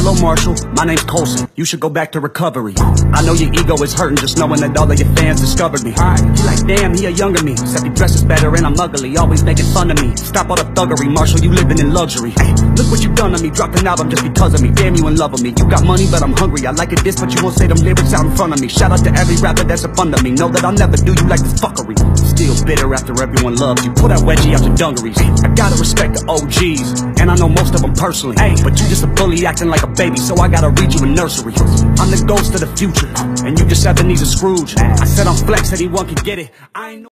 Hello Marshall, my name's Colson. You should go back to recovery. I know your ego is hurting just knowing that all of your fans discovered me. You like, damn, he a younger me, except he dresses better and I'm ugly, always making fun of me. Stop all the thuggery, Marshall, you living in luxury. Look what you done to me, dropped an album just because of me. Damn, you in love with me. You got money, but I'm hungry. I like it this, but you won't say them lyrics out in front of me. Shout out to every rapper that's a fun of me. Know that I'll never do you like this fuckery. Still bitter after everyone loves you. Pull that wedgie out your dungarees. I gotta respect the OGs, and I know most of them personally. But you just a bully acting like a baby, so I gotta read you in nursery. I'm the ghost of the future, and you just Ebenezer Scrooge. I said I'm flex, anyone can get it. I ain't no